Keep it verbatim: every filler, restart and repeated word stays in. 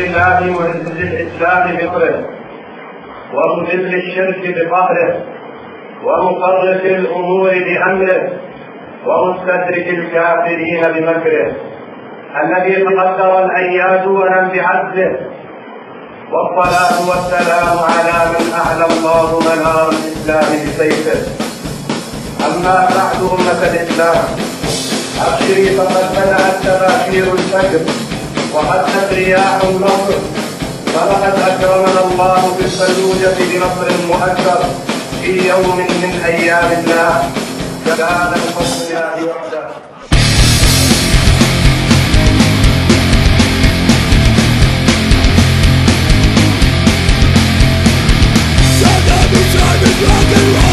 الله معز الإسلام بفضله، ومذل الشرك بقهره، ومفرق الأمور بأمره، ومستدرك الكافرين بمكره، الذي قدر الأياد ولم بعزه. والصلاة والسلام على من أعلى الله منار الإسلام بسيفه. أما بعد أمة الإسلام، أبشري فقد بدأت تباشير الفجر وحدت رياح النصر، فلقد أكرمنا الله بالفلوجة بنصر مؤثر في يوم من أيام الله، فكان الفضل لله وحده. Time is rock and roll.